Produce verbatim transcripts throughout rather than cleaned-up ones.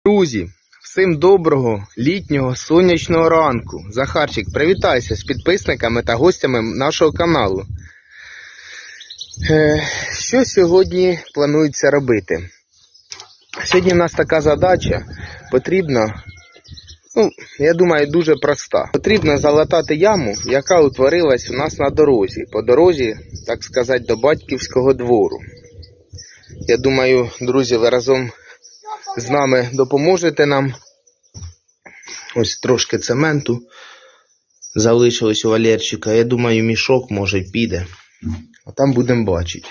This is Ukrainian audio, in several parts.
Друзі, всім доброго літнього сонячного ранку. Захарчик, привітайся з підписниками та гостями нашого каналу. Е, що сьогодні планується робити? Сьогодні у нас така задача, потрібно, ну, я думаю, дуже проста. Потрібно залатати яму, яка утворилась у нас на дорозі. По дорозі, так сказати, до батьківського двору. Я думаю, друзі, ви разом з нами допоможете нам. Ось трошки цементу залишилось у Валерчика. Я думаю, мішок може піде. А там будемо бачити.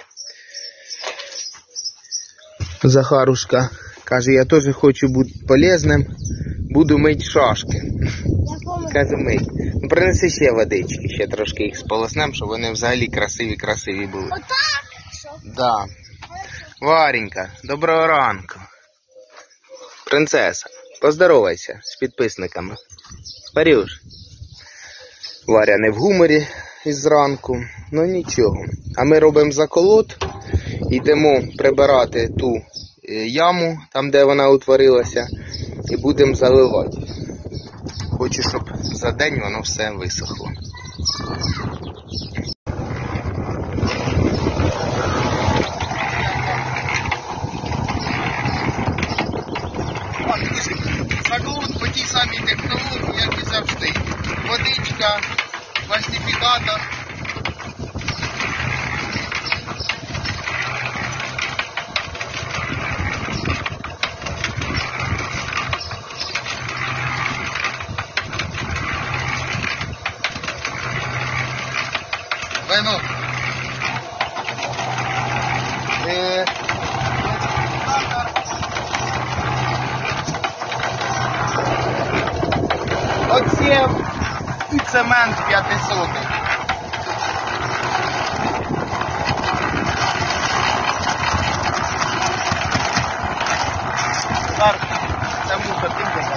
Захарушка каже, я теж хочу бути полезним. Буду мити шашки. Каже, мить. Ну, принеси ще водички, ще трошки їх сполоснем, щоб вони взагалі красиві-красиві були. Отак? Да. Варенька, доброго ранку. Принцеса, поздоровайся з підписниками. Варюш. Варя не в гуморі із ранку, ну нічого. А ми робимо заколот, йдемо прибирати ту яму, там де вона утворилася, і будемо заливати. Хочу, щоб за день воно все висохло. Заколот по тій самій технології, як і завжди. Водичка, пластифікатор. Вино. Е... Оце і цемент п'ятисот. Так, це мусор піде.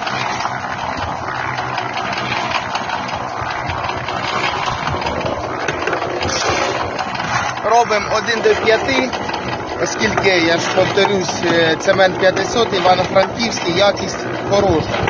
Робимо один до п'яти, оскільки, я ж повторюсь, цемент п'ятисот, Івано-Франківський, якість хороша.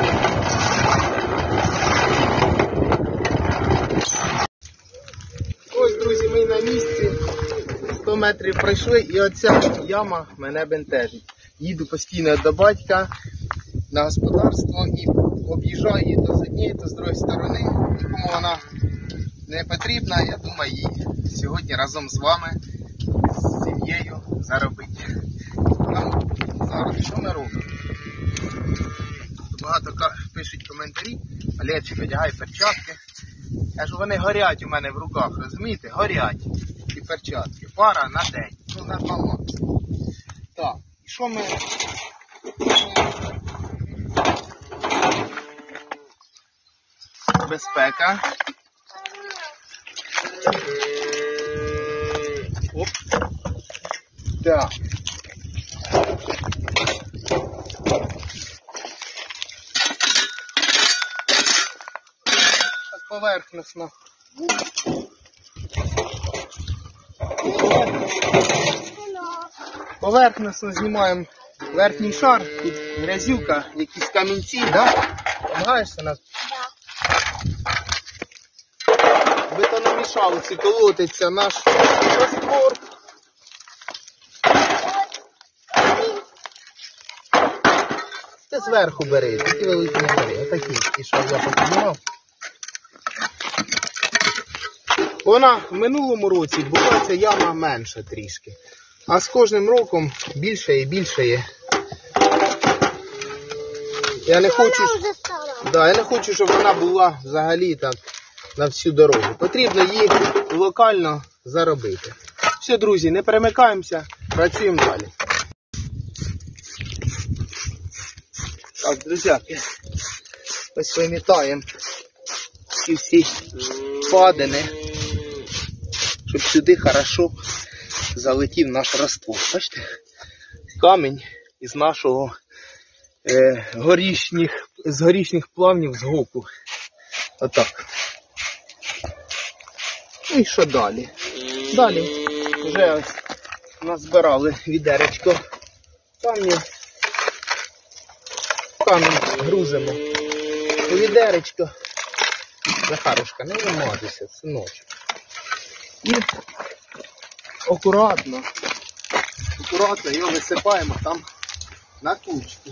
Ось, друзі, ми на місці, сто метрів пройшли, і оця яма мене бентежить. Їду постійно до батька на господарство і об'їжджаю її то з однієї, то з другої сторони. Нікому вона не потрібна, я думаю, її сьогодні разом з вами, з сім'єю заробити. Ну, зараз, що ми робимо? Багато пишуть коментарі, Валерчик, одягай перчатки. Я кажу, вони горять у мене в руках, розумієте? Горять ці перчатки. Пара на день. Ну, на баланс. Так, і що ми... Безпека. Оп. Так. Поверхностно. Поверхностно знімаємо верхній шар, тут грязюка, якісь камінці, да? Помагаєшся нас? Да. Бетономішалці колотиться наш раствор. Ти зверху бери, такі великі не бери, отакі, ті, що я покидав. Вона в минулому році була ця яма менша трішки. А з кожним роком більше і більше є. Я не хочу, да, я не хочу, щоб вона була взагалі так на всю дорогу. Потрібно її локально заробити. Все, друзі, не перемикаємося, працюємо далі. Так, друзяки, ось вимітаємо ці всі падини, щоб сюди хорошо залетів наш раствор. Бачите? Камінь із нашого е, горішніх, з горішніх плавнів з гоку. Отак. Ну і що далі? Далі вже ось назбирали відеречко камнів. руками грузимо. У відеречко. Захарушка, не вимазуйся, синочок. І акуратно, акуратно його висипаємо там на кучку.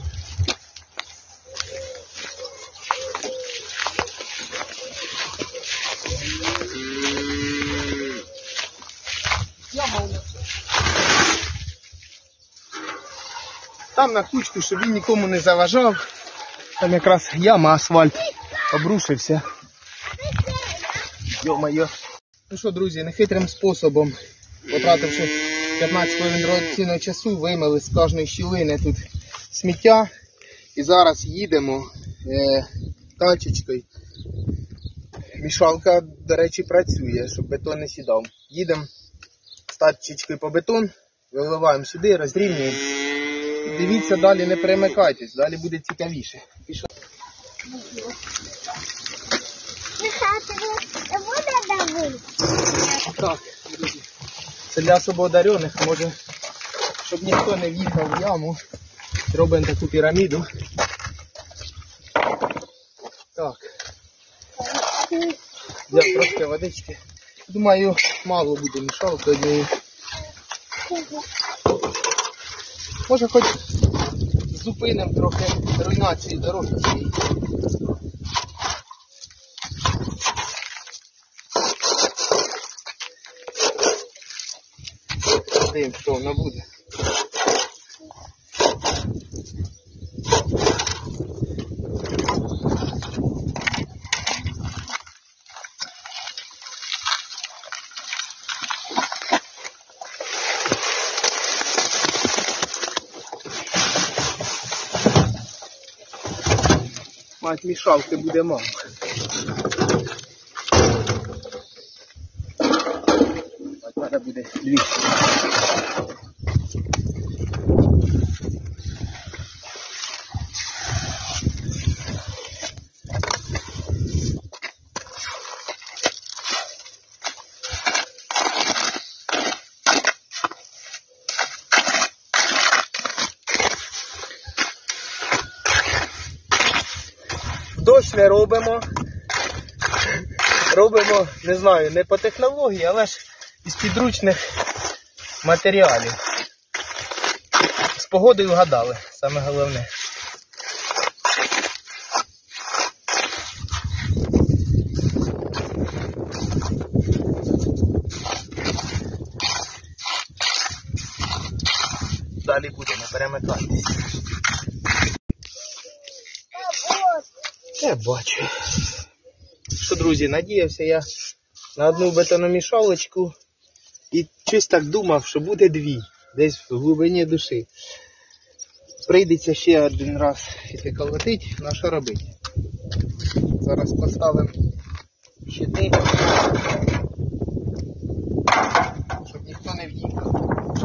Там на кучку, щоб він нікому не заважав. Там якраз яма, асфальт обрушився. Йо-моє. Ну що, друзі, нехитрим способом, потративши п'ятнадцять хвилин дорогоцінного часу, виймали з кожної щілини тут сміття. І зараз їдемо е, тачечкою. Мішалка, до речі, працює, щоб бетон не сідав. Їдемо з тачечкою по бетон, виливаємо сюди, розрівнюємо. І дивіться, далі не перемикайтесь, далі буде цікавіше. Пішов. Так, друзі, це для особо одарених, може, щоб ніхто не в'їхав в яму, робимо таку піраміду. Так, взяв трошки водички. Думаю, мало буде мішалки однієї. Може, хоч зупинимо трохи руйнації дороги цієї. Дивимо, що воно буде. Мать мішалки буде мало. Мать треба буде дві. Дощ не робимо, робимо, не знаю, не по технології, але ж із підручних матеріалів. З погодою вгадали, саме головне. Далі будемо перемикатися. Я бачу. Що, друзі, надіявся я на одну бетономішалочку і щось так думав, що буде дві, десь в глибині душі. Прийдеться ще один раз іти колотить, на що робити. Зараз поставимо щити, щоб ніхто не в'їхав.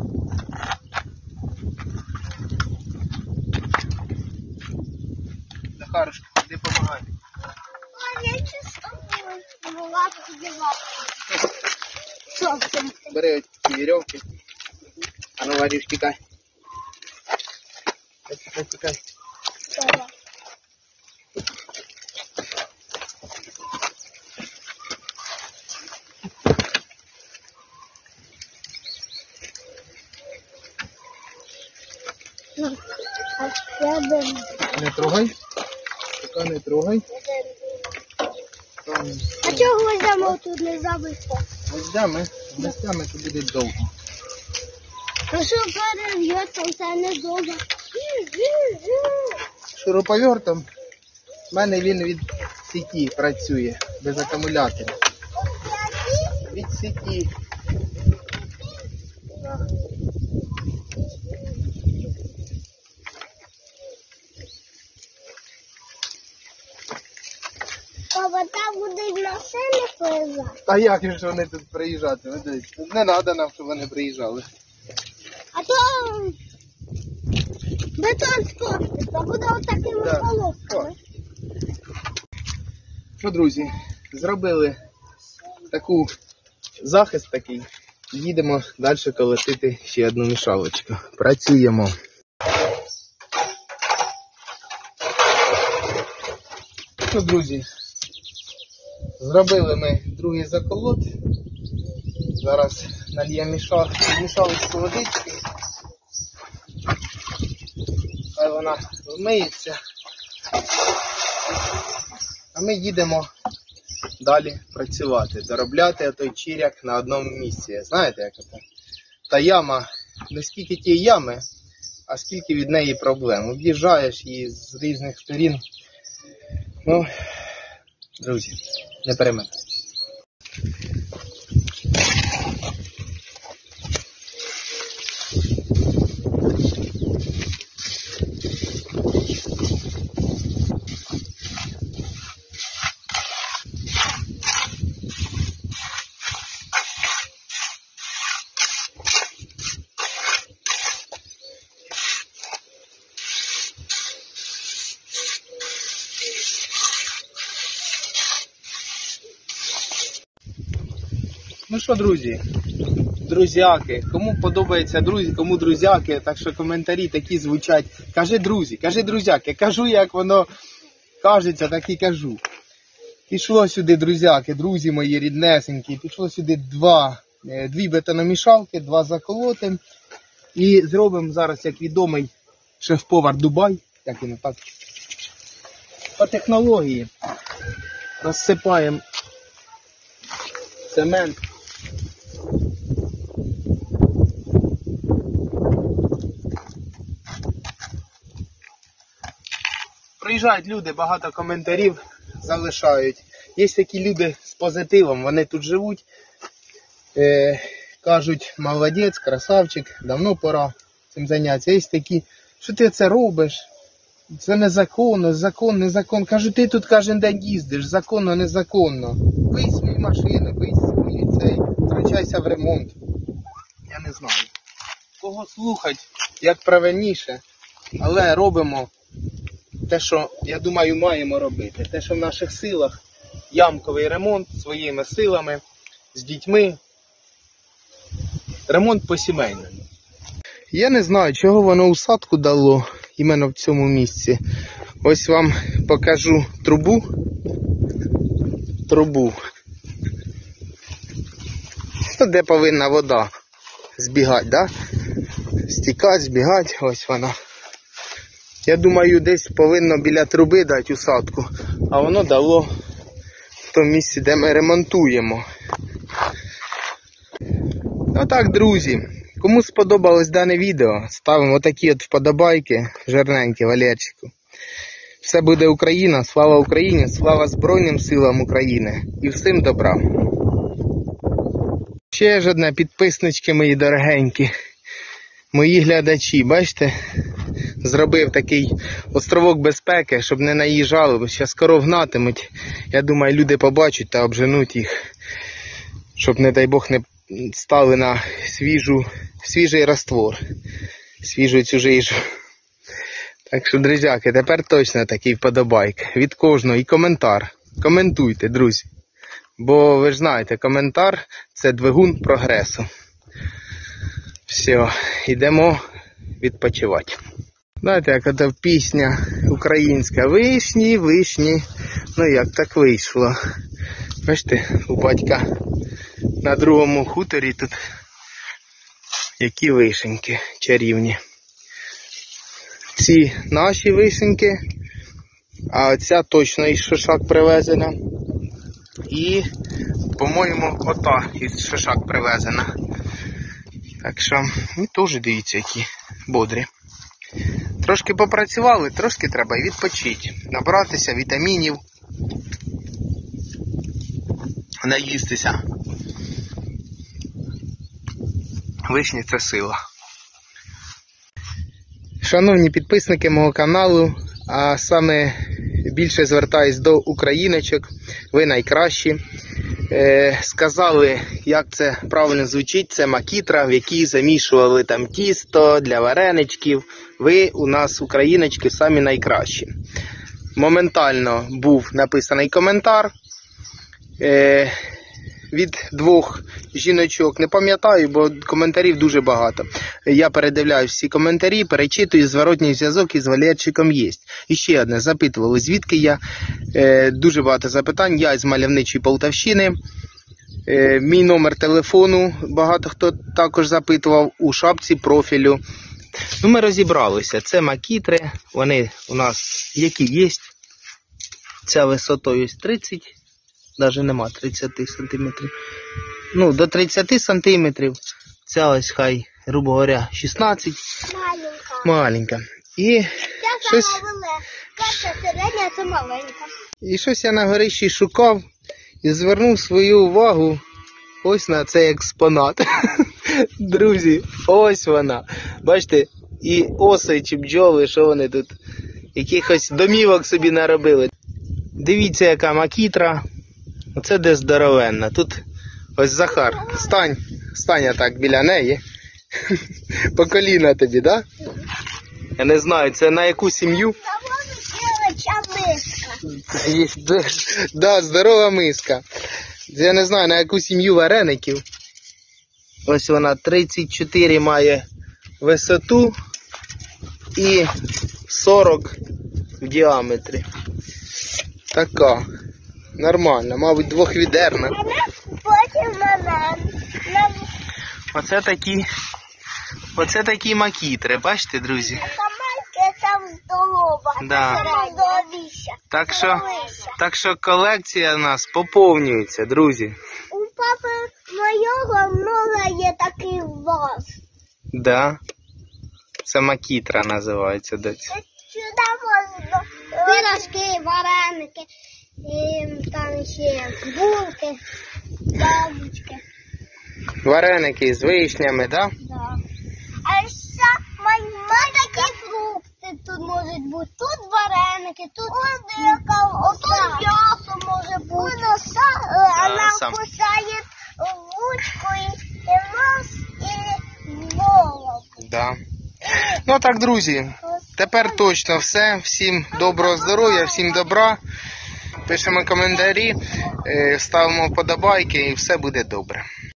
Захарушка, іди помагай. Я чисто була подівати. Бери ці вірьовки. А ну, Вадюш, тікай. Тікай, тікай. Не трогай. Поки не трогай. Там... А чого гвоздями тут не забито? Гвоздями, гвоздями то буде довго. Ну що перев'ється, це не довго. Шуруповертом в мене він від сіті працює, без акумулятора. Від сіті. Папа, там будуть машини приїжджати. А як ж вони тут приїжджати? Не треба нам, щоб вони приїжджали. А то бетон скоптиться, буде отакими Да. полосками. Ну, друзі, зробили таку захист такий. Їдемо далі колотити ще одну мішалочку. Працюємо. що, друзі, зробили ми другий заколот. Зараз нальємо мішал, мішалочку водички. Хай вона вмиється. А ми їдемо далі працювати, доробляти той чиряк на одному місці. Знаєте, як це? Та яма, не скільки тієї ями, а скільки від неї проблем. Об'їжджаєш її з різних сторін. Ну, друзі, не перемикайте. Ну що, друзі, друзяки, кому подобається друзі, кому друзяки, так що коментарі такі звучать. Кажи, друзі, кажи, друзяки, кажу, як воно кажеться, так і кажу. Пішло сюди, друзяки, друзі мої ріднесенькі, пішло сюди два, дві бетономішалки, два заколоти. І зробимо зараз, як відомий шеф-повар Дубай, як він так, по технології. Розсипаємо цемент. Приїжджають люди, багато коментарів залишають. Є такі люди з позитивом, вони тут живуть. Е, кажуть, молодець, красавчик, давно пора цим зайнятися. Є такі, що ти це робиш? Це незаконно, закон, незаконно. Кажу, ти тут кожен день їздиш, законно, незаконно. Вийдь свої машини, вийдь свої цей, втрачайся в ремонт. Я не знаю, кого слухати, як правильніше, але робимо те, що, я думаю, маємо робити. Те, що в наших силах, ямковий ремонт своїми силами, з дітьми, ремонт по-сімейному. Я не знаю, чого воно усадку дало, іменно в цьому місці. Ось вам покажу трубу. Трубу. Де повинна вода збігати, да? Стікати, збігати, ось вона. Я думаю, десь повинно біля труби дати усадку, а воно дало в тому місці, де ми ремонтуємо. Отак, друзі, кому сподобалось дане відео, ставимо отакі от вподобайки, жирненькі, Валерчику. Все буде Україна, слава Україні, слава Збройним силам України і всім добра. Ще ж одне, підписнички мої дорогенькі, мої глядачі, бачите, зробив такий островок безпеки, щоб не наїжджали, бо зараз коров гнатимуть. Я думаю, люди побачать та обженуть їх, щоб, не дай Бог, не стали на свіжу, свіжий раствор, свіжу цю жижу. Так що, друзяки, тепер точно такий вподобайк від кожного і коментар. Коментуйте, друзі. Бо ви ж знаєте, коментар – це двигун прогресу. Все, йдемо відпочивати. Знаєте, як це пісня українська. Вишні, вишні. Ну як так вийшло. Бачите, у батька на другому хуторі тут які вишеньки чарівні. Ці наші вишеньки, а оця точно із Шишак привезена. І, по-моєму, ота із Шишак привезена. Так що, ну, теж дивіться, які бодрі. Трошки попрацювали, трошки треба і відпочити. Набратися вітамінів, наїстися. Вишні – це сила. Шановні підписники мого каналу, а саме більше звертаюсь до україночок, ви найкращі. Е, сказали, як це правильно звучить, це макітра, в якій замішували там тісто для вареничків. Ви у нас, україночки, самі найкращі. Моментально був написаний коментар. Е, від двох жіночок. Не пам'ятаю, бо коментарів дуже багато. Я передивляю всі коментарі, перечитую, зворотній зв'язок із Валерчиком є. І ще одне, запитували, звідки я. Е, дуже багато запитань. Я з мальовничої Полтавщини. Е, мій номер телефону, багато хто також запитував, у шапці профілю. Ну, ми розібралися. Це макітри, вони у нас які є. Ця висотою тридцять, навіть нема тридцять сантиметрів. Ну, до тридцять сантиметрів. Ця ось хай, грубо говоря, шістнадцять. Маленька. Маленька. І Це щось, сама велика. Це середня, це маленька. і щось я на горищі шукав і звернув свою увагу ось на цей експонат. Друзі, ось вона. Бачите, і оси чи бджоли, що вони тут, якихось домівок собі наробили. Дивіться, яка макітра. Оце де здоровенна. Тут ось Захар. Стань, стань я так біля неї. По коліна тобі, да? Я не знаю, це на яку сім'ю? Доволі миска. Є, да, да, здорова миска. Я не знаю, на яку сім'ю вареників. Ось вона тридцять чотири має висоту і сорок в діаметрі. Така. Нормальна, мабуть, двохвідерна. Потім на Оце такі, оце такі макітри, бачите, друзі? Камайки там здорова. Да. Це здоровіша. Так що, так що колекція у нас поповнюється, друзі. У папи моєго много є таких ваз. Да. Це макітра називається, доця. Сюди можна пирожки, вареники, і там ще булки, яблучки. Вареники з вишнями, да? Да. А ще такі фрукти тут можуть бути. Тут вареники, тут тут м'ясо може бути. Воно сам, вона сам. кусає вучку і нос, і голову. Да. Ну так, друзі, тепер точно все. Всім доброго здоров'я, всім добра. Пишемо коментарі, е, ставимо вподобайки і все буде добре.